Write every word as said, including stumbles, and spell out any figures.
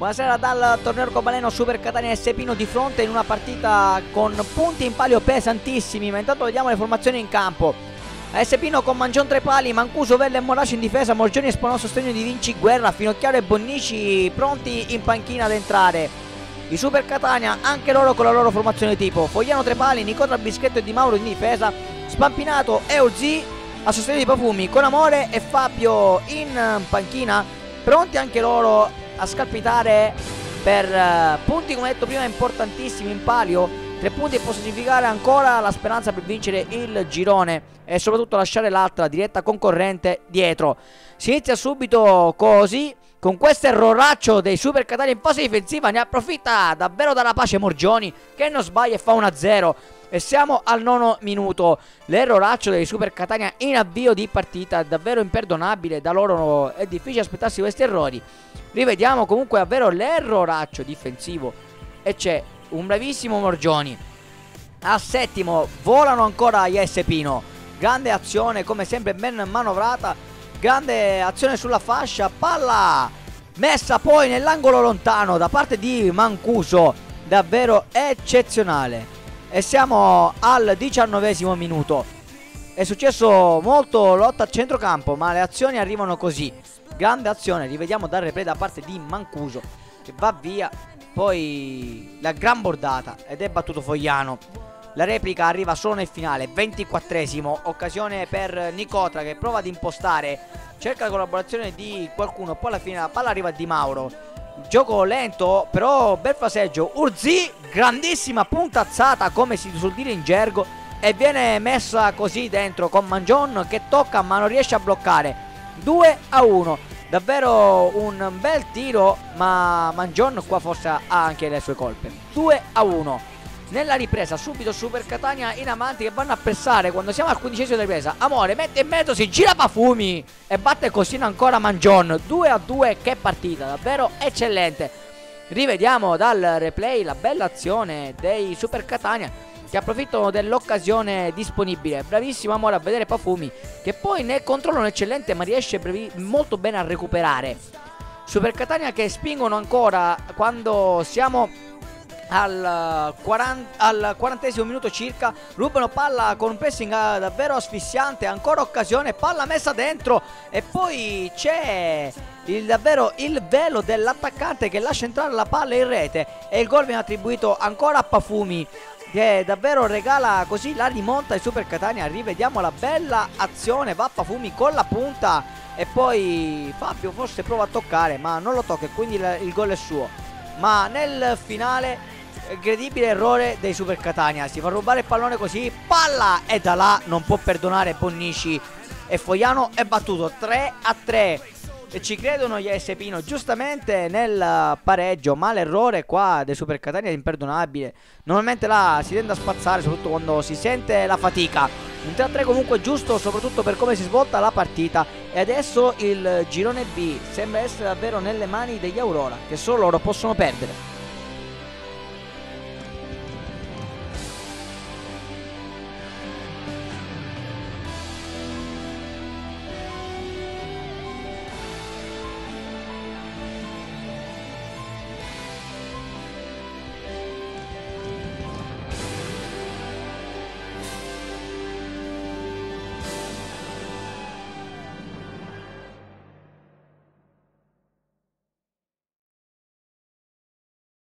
Buonasera dal torneo arcobaleno Super Catania S Pino di fronte in una partita con punti in palio pesantissimi, ma intanto vediamo le formazioni in campo. S Pino con Mangion tra i pali, Mancuso, Vella e Moraci in difesa, Morgioni espone a sostegno di Vinci Guerra, Finocchiaro e Bonnici pronti in panchina ad entrare. I Super Catania anche loro con la loro formazione tipo: Fogliano tra i pali, Nicotra Bischetto e Di Mauro in difesa, Spampinato e Orzi a sostegno di Pafumi, con Amore e Fabio in panchina, pronti anche loro a scalpitare per uh, punti, come detto prima, importantissimi in palio. Tre punti può significare ancora la speranza per vincere il girone e soprattutto lasciare l'altra diretta concorrente dietro. Si inizia subito così, con questo erroraccio dei Super Catania in fase difensiva. Ne approfitta davvero dalla pace Morgioni, che non sbaglia e fa uno a zero. E siamo al nono minuto. L'erroraccio dei Super Catania in avvio di partita è davvero imperdonabile. Da loro è difficile aspettarsi questi errori. Rivediamo comunque davvero l'erroraccio difensivo e c'è un bravissimo Morgioni. Al settimo volano ancora gli S Pino. Grande azione, come sempre ben manovrata. Grande azione sulla fascia. Palla messa poi nell'angolo lontano da parte di Mancuso. Davvero eccezionale. E siamo al diciannovesimo minuto. È successo molto lotta a centrocampo, ma le azioni arrivano così. Grande azione, rivediamo dal replay da parte di Mancuso, che va via. Poi la gran bordata ed è battuto Fogliano. La replica arriva solo nel finale, ventiquattresimo. Occasione per Nicotra, che prova ad impostare, cerca la collaborazione di qualcuno. Poi alla fine la palla arriva a Di Mauro. Gioco lento, però bel passeggio. Urzi, grandissima puntazzata, come si suol dire in gergo, e viene messa così dentro con Mangion, che tocca ma non riesce a bloccare. Due a uno. Davvero un bel tiro, ma Mangion qua forse ha anche le sue colpe. Due a uno. Nella ripresa subito Super Catania in avanti, che vanno a pressare quando siamo al quindicesimo della ripresa. Amore mette in mezzo, si gira Pafumi e batte così ancora Mangion. Due a due, che partita davvero eccellente. Rivediamo dal replay la bella azione dei Super Catania, che approfittano dell'occasione disponibile. Bravissimo Amore a vedere Pafumi, che poi nel controllo eccellente, ma riesce molto bene a recuperare. Super Catania che spingono ancora quando siamo al, quaranta, al quarantesimo minuto circa. Rubano palla con un pressing davvero asfissiante. Ancora occasione, palla messa dentro. E poi c'è il, davvero il velo dell'attaccante che lascia entrare la palla in rete. E il gol viene attribuito ancora a Pafumi, che davvero regala così la rimonta ai Super Catania. Rivediamo la bella azione. Va Pafumi con la punta e poi Fabio forse prova a toccare, ma non lo tocca e quindi il, il gol è suo. Ma nel finale incredibile errore dei Super Catania. Si fa rubare il pallone così, palla, e da là non può perdonare Bonnici. E Fogliano è battuto tre a tre. E ci credono gli S Pino giustamente nel pareggio, ma l'errore qua dei Super Catania è imperdonabile. Normalmente là si tende a spazzare, soprattutto quando si sente la fatica. Un tre a tre comunque giusto, soprattutto per come si svolta la partita. E adesso il girone B sembra essere davvero nelle mani degli Aurora, che solo loro possono perdere.